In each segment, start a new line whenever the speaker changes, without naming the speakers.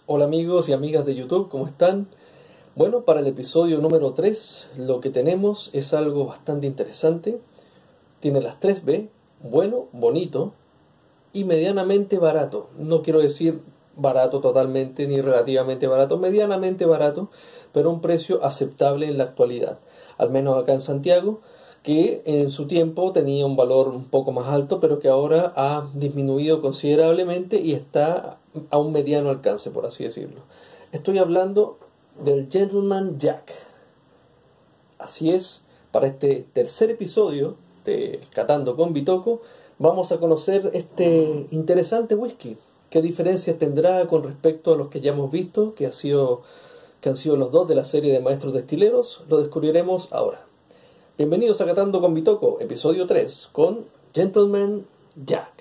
Hola amigos y amigas de YouTube, ¿cómo están? Bueno, para el episodio número 3 lo que tenemos es algo bastante interesante. Tiene las 3B, bueno, bonito y medianamente barato. No quiero decir barato totalmente ni relativamente barato, medianamente barato, pero un precio aceptable en la actualidad. Al menos acá en Santiago, que en su tiempo tenía un valor un poco más alto, pero que ahora ha disminuido considerablemente y está a un mediano alcance, por así decirlo. Estoy hablando del Gentleman Jack. Así es, para este tercer episodio de Catando con Bitoco, vamos a conocer este interesante whisky. ¿Qué diferencias tendrá con respecto a los que ya hemos visto, que han sido los dos de la serie de Maestros Destileros? Lo descubriremos ahora. Bienvenidos a Catando con Bitoco, episodio 3, con Gentleman Jack.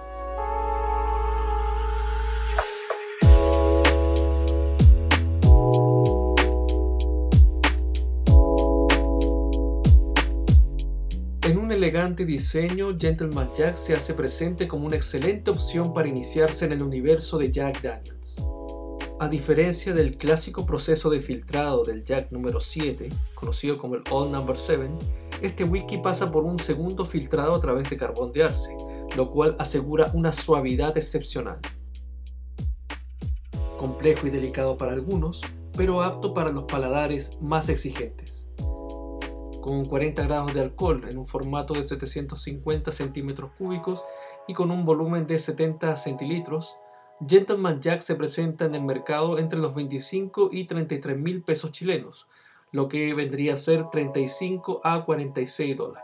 En un elegante diseño, Gentleman Jack se hace presente como una excelente opción para iniciarse en el universo de Jack Daniels. A diferencia del clásico proceso de filtrado del Jack número 7, conocido como el Old No. 7, este whisky pasa por un segundo filtrado a través de carbón de arce, lo cual asegura una suavidad excepcional. Complejo y delicado para algunos, pero apto para los paladares más exigentes. Con 40 grados de alcohol en un formato de 750 centímetros cúbicos y con un volumen de 70 centilitros, Gentleman Jack se presenta en el mercado entre los 25 y 33 mil pesos chilenos, lo que vendría a ser 35 a 46 dólares.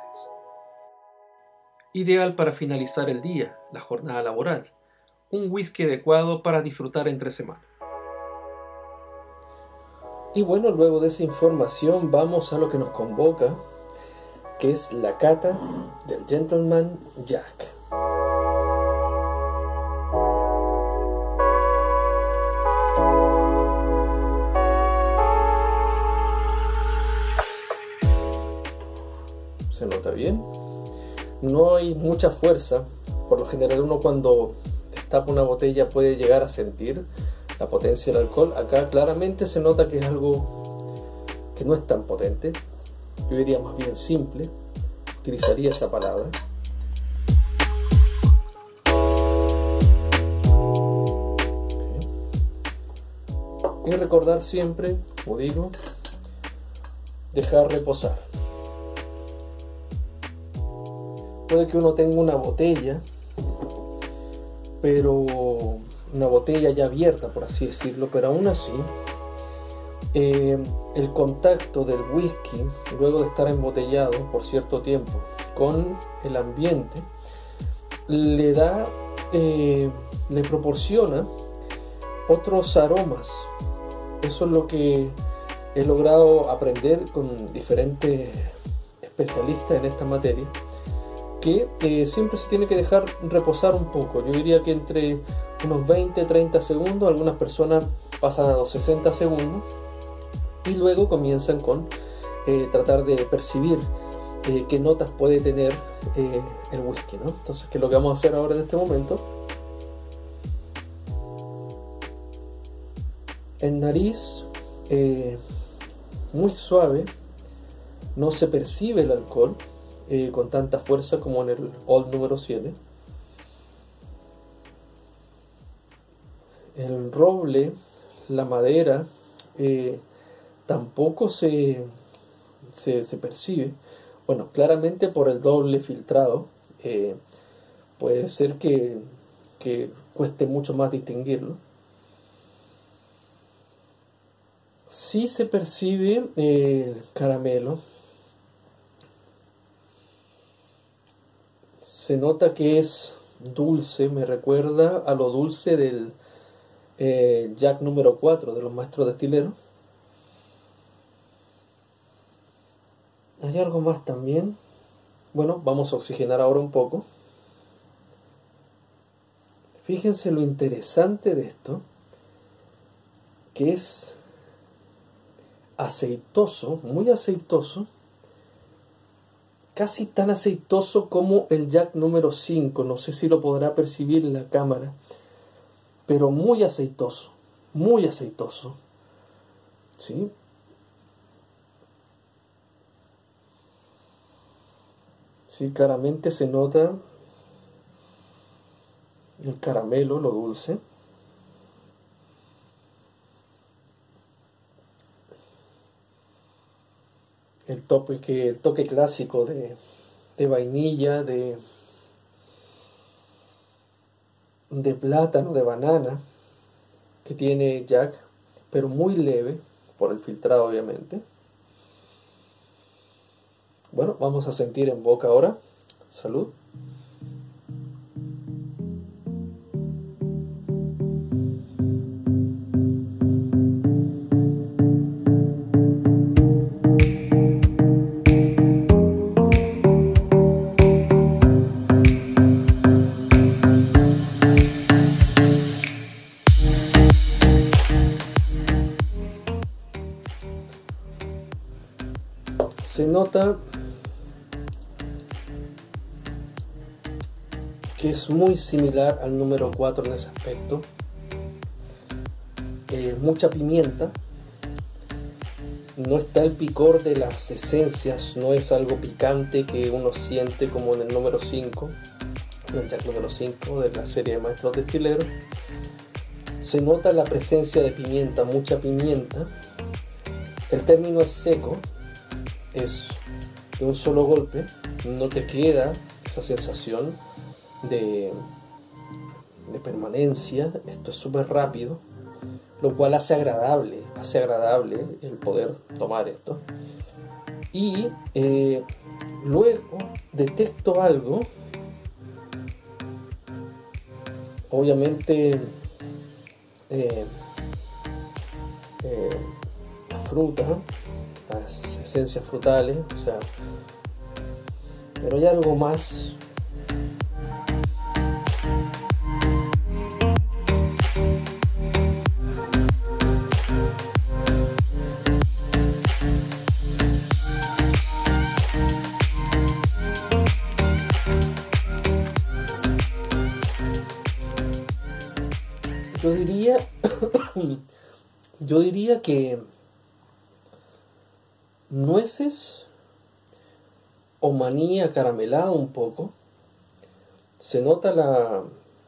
Ideal para finalizar el día, la jornada laboral. Un whisky adecuado para disfrutar entre semana. Y bueno, luego de esa información vamos a lo que nos convoca, que es la cata del Gentleman Jack. Se nota bien. No hay mucha fuerza. Por lo general uno cuando destapa una botella puede llegar a sentir la potencia del alcohol. Acá claramente se nota que es algo que no es tan potente. Yo diría más bien simple. Utilizaría esa palabra. Y recordar siempre, como digo, dejar reposar. Puede que uno tenga una botella, pero una botella ya abierta, por así decirlo, pero aún así el contacto del whisky luego de estar embotellado por cierto tiempo con el ambiente le proporciona otros aromas. Eso es lo que he logrado aprender con diferentes especialistas en esta materia, que siempre se tiene que dejar reposar un poco. Yo diría que entre unos 20-30 segundos, algunas personas pasan a los 60 segundos y luego comienzan con tratar de percibir qué notas puede tener el whisky, ¿no? Entonces, ¿qué es lo que vamos a hacer ahora en este momento? En nariz, muy suave, no se percibe el alcohol con tanta fuerza como en el Old número 7. El roble, la madera, tampoco se percibe. Bueno, claramente por el doble filtrado puede ser que cueste mucho más distinguirlo. Sí se percibe el caramelo. Se nota que es dulce, me recuerda a lo dulce del Jack número 4 de los Maestros Destileros. Hay algo más también. Bueno, vamos a oxigenar ahora un poco. Fíjense lo interesante de esto, que es aceitoso, muy aceitoso, casi tan aceitoso como el Jack número 5. No sé si lo podrá percibir en la cámara, pero muy aceitoso. muy aceitoso, ¿sí? Sí, claramente se nota el caramelo, lo dulce. El toque clásico de vainilla, de plátano, de banana, que tiene Jack, pero muy leve, por el filtrado obviamente. Bueno, vamos a sentir en boca ahora. Salud. Se nota que es muy similar al número 4 en ese aspecto. Mucha pimienta. No está el picor de las esencias, no es algo picante que uno siente como en el número 5, el Jack número 5 de la serie de Maestros Destileros. Se nota la presencia de pimienta, mucha pimienta. El término es seco, es de un solo golpe, no te queda esa sensación de permanencia. Esto es súper rápido, lo cual hace agradable el poder tomar esto. Y luego detecto algo, obviamente la fruta, las esencias frutales, o sea, pero hay algo más. Yo diría que nueces o maní acaramelado un poco. Se nota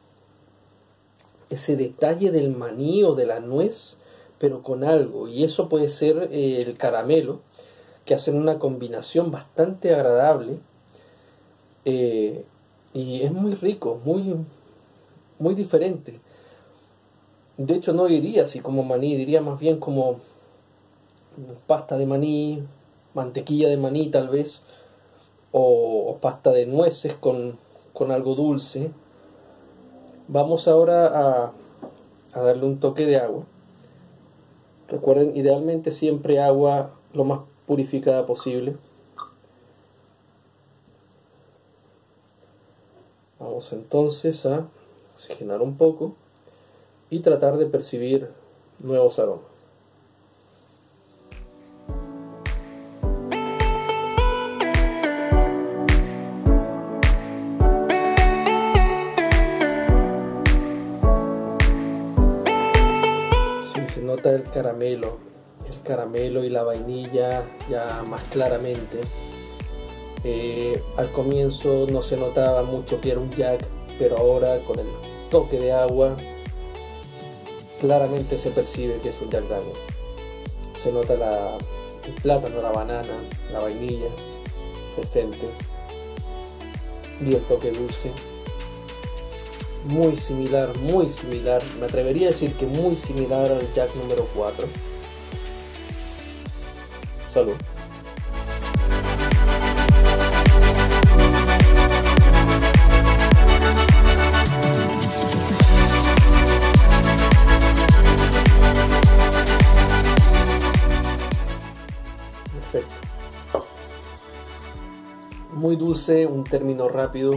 ese detalle del maní o de la nuez, pero con algo, y eso puede ser el caramelo, que hacen una combinación bastante agradable, y es muy rico, muy diferente. De hecho, no diría así como maní, diría más bien como pasta de maní, mantequilla de maní tal vez, o pasta de nueces con algo dulce. Vamos ahora a darle un toque de agua. Recuerden, idealmente siempre agua lo más purificada posible. Vamos entonces a oxigenar un poco y tratar de percibir nuevos aromas. Sí, se nota el caramelo y la vainilla ya más claramente. Al comienzo no se notaba mucho que era un Jack, pero ahora con el toque de agua claramente se percibe que es un Jack Daniels. Se nota el plátano, la banana, la vainilla presentes y el toque dulce. Muy similar, me atrevería a decir que muy similar al Jack número 4. Salud. Muy dulce, un término rápido.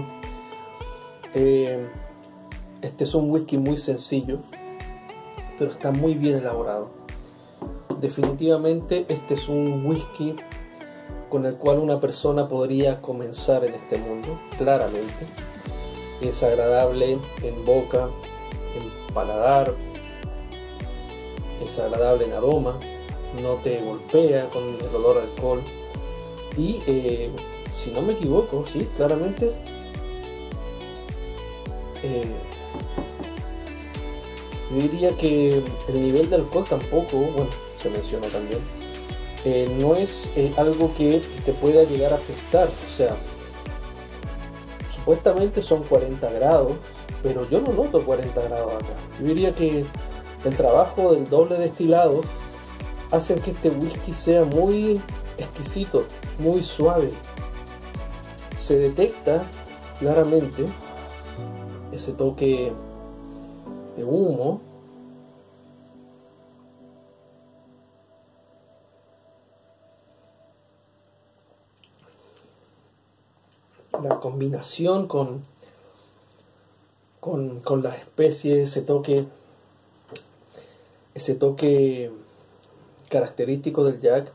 Este es un whisky muy sencillo, pero está muy bien elaborado. Definitivamente este es un whisky con el cual una persona podría comenzar en este mundo, claramente. Es agradable en boca, en paladar, es agradable en aroma, no te golpea con el olor a alcohol y si no me equivoco, sí, claramente yo diría que el nivel de alcohol tampoco, bueno, se menciona también, no es algo que te pueda llegar a afectar. O sea, supuestamente son 40 grados, pero yo no noto 40 grados acá. Yo diría que el trabajo del doble destilado hace que este whisky sea muy exquisito, muy suave. Se detecta claramente ese toque de humo. La combinación con las especies, ese toque característico del Jack.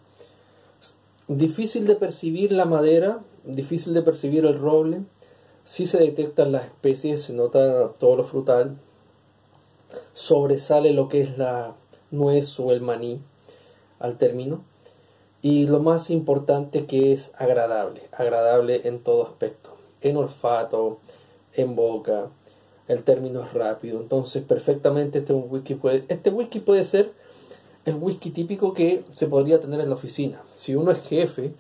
Difícil de percibir la madera, difícil de percibir el roble. Sí se detectan las especies, se nota todo lo frutal. Sobresale lo que es la nuez o el maní al término. Y lo más importante, que es agradable, agradable en todo aspecto, en olfato, en boca, el término es rápido. Entonces perfectamente este whisky puede ser el whisky típico que se podría tener en la oficina. Si uno es jefe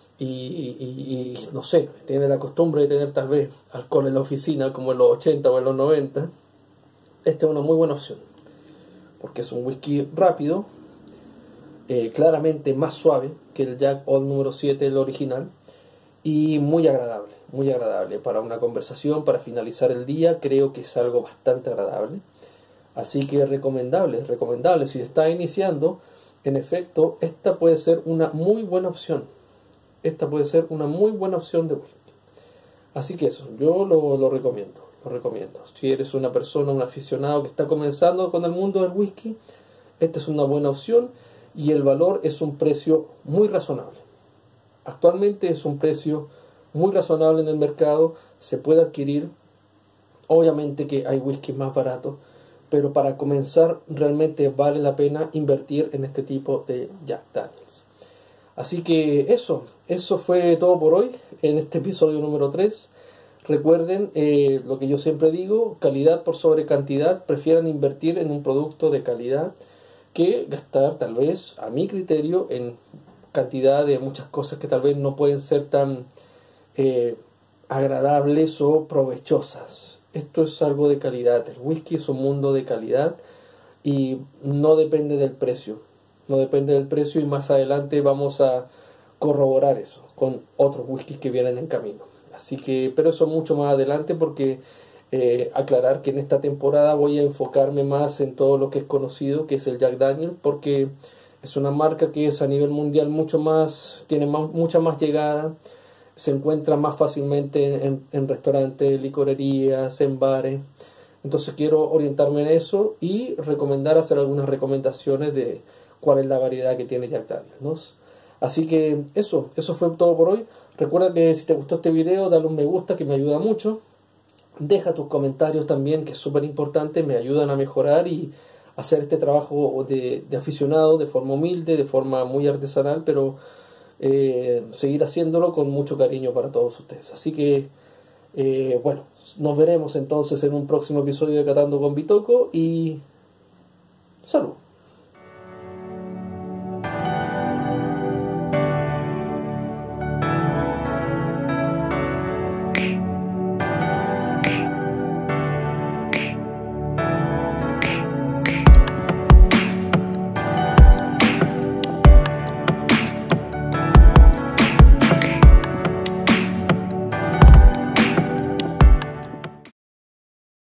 y no sé, tiene la costumbre de tener tal vez alcohol en la oficina como en los 80 o en los 90, esta es una muy buena opción, porque es un whisky rápido, claramente más suave que el Jack Old número 7, el original, y muy agradable para una conversación, para finalizar el día. Creo que es algo bastante agradable, así que recomendable. Si está iniciando, en efecto, esta puede ser una muy buena opción. Esta puede ser una muy buena opción de whisky. Así que eso, yo lo recomiendo. Si eres una persona, un aficionado que está comenzando con el mundo del whisky, esta es una buena opción. Y el valor es un precio muy razonable. Actualmente es un precio muy razonable en el mercado. Se puede adquirir. Obviamente que hay whisky más baratos, pero para comenzar realmente vale la pena invertir en este tipo de Jack Daniels. Así que eso fue todo por hoy en este episodio número 3. Recuerden lo que yo siempre digo: calidad por sobre cantidad. Prefieran invertir en un producto de calidad que gastar, tal vez, a mi criterio, en cantidad de muchas cosas que tal vez no pueden ser tan agradables o provechosas. Esto es algo de calidad. El whisky es un mundo de calidad y no depende del precio. Y más adelante vamos a corroborar eso con otros whiskies que vienen en camino. Así que, pero eso mucho más adelante, porque aclarar que en esta temporada voy a enfocarme más en todo lo que es conocido, que es el Jack Daniel, porque es una marca que es a nivel mundial mucha más llegada, se encuentra más fácilmente en restaurantes, licorerías, en bares. Entonces quiero orientarme en eso y hacer algunas recomendaciones de cuál es la variedad que tiene Jack Daniel, ¿no? Así que eso fue todo por hoy. Recuerda que si te gustó este video, dale un me gusta, que me ayuda mucho. Deja tus comentarios también, que es súper importante, me ayudan a mejorar y hacer este trabajo de aficionado de forma humilde, de forma muy artesanal, pero seguir haciéndolo con mucho cariño para todos ustedes. Así que, bueno, nos veremos entonces en un próximo episodio de Catando con Bitoco y salud.